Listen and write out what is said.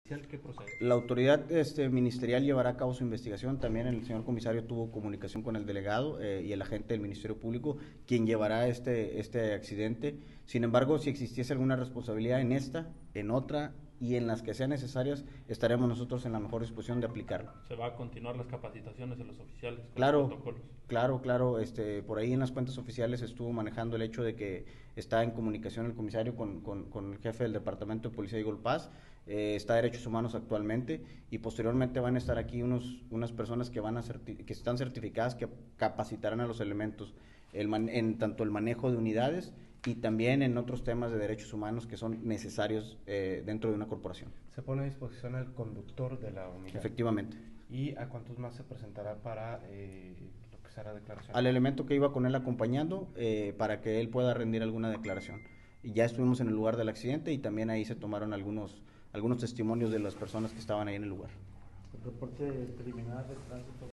¿Qué procede? La autoridad ministerial llevará a cabo su investigación. También el señor comisario tuvo comunicación con el delegado y el agente del Ministerio Público, quien llevará este accidente. Sin embargo, si existiese alguna responsabilidad en esta, en otra y en las que sean necesarias, estaremos nosotros en la mejor disposición de aplicarlo. ¿Se va a continuar las capacitaciones de los oficiales con los Claro, protocolos? claro, por ahí en las cuentas oficiales estuvo manejando el hecho de que está en comunicación el comisario con el jefe del Departamento de Policía de Golpaz, está Derechos Humanos actualmente, y posteriormente van a estar aquí unas personas que que están certificadas, que capacitarán a los elementos en tanto el manejo de unidades y también en otros temas de derechos humanos que son necesarios dentro de una corporación. Se pone a disposición al conductor de la unidad. Efectivamente. ¿Y a cuántos más se presentará para lo que será declaración? Al elemento que iba con él acompañando para que él pueda rendir alguna declaración. Y ya estuvimos en el lugar del accidente y también ahí se tomaron algunos testimonios de las personas que estaban ahí en el lugar. El reporte preliminar de tránsito